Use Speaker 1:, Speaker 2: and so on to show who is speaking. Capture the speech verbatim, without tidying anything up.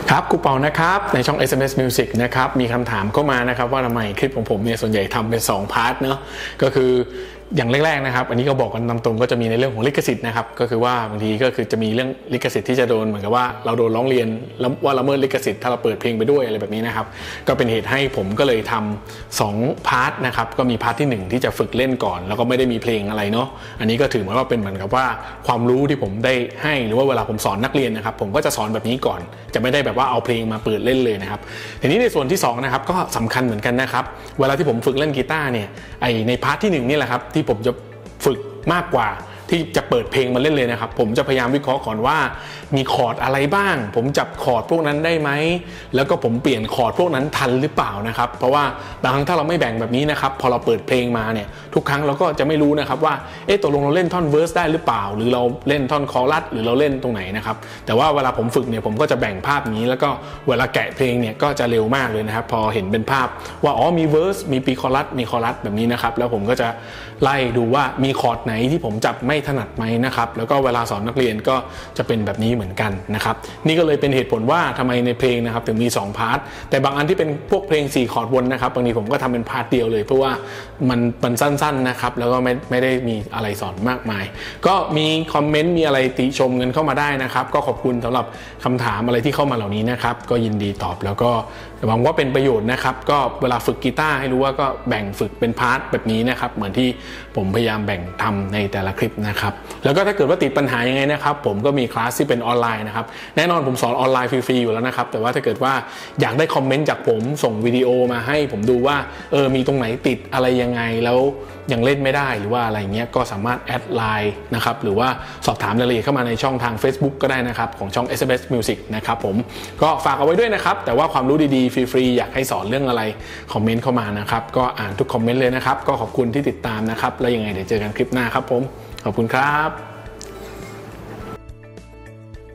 Speaker 1: ครับครูเปานะครับในช่อง เอส เอ็ม เอส Music นะครับมีคำถามเข้ามานะครับว่าทำไมคลิปของผมเนี่ยส่วนใหญ่ทำเป็นสองพาร์ทเนาะก็คืออย่างแรกๆนะครับอันนี้ก็บอกกันตามตรงก็จะมีในเรื่องของลิขสิทธิ์นะครับก็คือว่าบางทีก็คือจะมีเรื่องลิขสิทธิ์ที่จะโดนเหมือนกับว่าเราโดนร้องเรียนว่าละเมิดลิขสิทธิ์ถ้าเราเปิดเพลงไปด้วยอะไรแบบนี้นะครับก็เป็นเหตุให้ผมก็เลยทำสองพาร์ทนะครับก็มีพาร์ทที่หนึ่งที่จะฝึกเล่นก่อนแล้วก็ไม่ได้มีเพลงอะไรเนาะอันนี้ก็ถือว่าเป็นเหมือนกับว่าความรู้ที่ผมได้ให้หรือว่าเวลาผมสอนนักเรียนนะครับผมก็จะสอนแบบนี้ก่อนจะไม่ได้แบบว่าเอาเพลงมาเปิดเล่นเลยนะครับทีนี้ในส่วนที่สองนะครับก็สำคัญเหมือนกันนะครับเวลาที่ผมฝึกเล่นกีตาร์เนี่ยไอในพาร์ทที่หนึ่งนี่แหละครับที่ผมจะฝึกมากกว่าที่จะเปิดเพลงมาเล่นเลยนะครับผมจะพยายามวิเคราะห์ก่อนว่ามีคอร์ดอะไรบ้างผมจับคอร์ดพวกนั้นได้ไหมแล้วก็ผมเปลี่ยนคอร์ดพวกนั้นทันหรือเปล่านะครับเพราะว่าบางครั้งถ้าเราไม่แบ่งแบบนี้นะครับพอเราเปิดเพลงมาเนี่ยทุกครั้งเราก็จะไม่รู้นะครับว่าเอ๊ะตกลงเราเล่นท่อนเวิร์สได้หรือเปล่าหรือเราเล่นท่อนคอรัสหรือเราเล่นตรงไหนนะครับแต่ว่าเวลาผมฝึกเนี่ยผมก็จะแบ่งภาพนี้แล้วก็เวลาแกะเพลงเนี่ยก็จะเร็วมากเลยนะครับพอเห็นเป็นภาพว่าอ๋อมีเวิร์สมีปีคอรัสมีคอรัสแบบนี้นะครับแล้วผมก็จะไล่ดูว่ามีคอร์ดไหนที่ผมจับไม่ถนัดไหมนะครับแล้วก็เวลาสอนนักเรียนก็จะเป็นแบบนี้เหมือนกันนะครับนี่ก็เลยเป็นเหตุผลว่าทำไมในเพลงนะครับถึงมีสองพาร์ทแต่บางอันที่เป็นพวกเพลงสี่คอร์ดวนนะครับบางทีผมก็ทำเป็นพาร์ทเดียวเลยเพราะว่ามันมันสั้นๆนะครับแล้วก็ไม่ไม่ได้มีอะไรสอนมากมายก็มีคอมเมนต์มีอะไรติชมกันเข้ามาได้นะครับก็ขอบคุณสำหรับคำถามอะไรที่เข้ามาเหล่านี้นะครับก็ยินดีตอบแล้วก็หวังว่าเป็นประโยชน์นะครับก็เวลาฝึกกีตาร์ให้รู้ว่าก็แบ่งฝึกเป็นพาร์ทแบบนี้นะครับเหมือนที่ผมพยายามแบ่งทำในแต่ละคลิปนะครับแล้วก็ถ้าเกิดว่าติดปัญหายังไงนะครับผมก็มีคลาสที่เป็นออนไลน์นะครับแน่นอนผมสอนออนไลน์ฟรีๆอยู่แล้วนะครับแต่ว่าถ้าเกิดว่าอยากได้คอมเมนต์จากผมส่งวิดีโอมาให้ผมดูว่าเออมีตรงไหนติดอะไรยังไงแล้วยังเล่นไม่ได้หรือว่าอะไรเงี้ยก็สามารถแอดไลน์นะครับหรือว่าสอบถามรายละเอียดเข้ามาในช่องทาง Facebook ก็ได้นะครับของช่อง เอส เอ็ม เอส Music นะครับผมก็ฝากเอาไว้ด้วยนะครับแต่ว่าความรู้ดีๆฟรีๆอยากให้สอนเรื่องอะไรคอมเมนต์เข้ามานะครับก็อ่านทุกคอมเมนต์เลยนะครับก็ขอบคุณที่ติดตามนะครับแล้วยังไงเดี๋ยวเจอกันคลิปหน้าครับผมขอบคุณครับ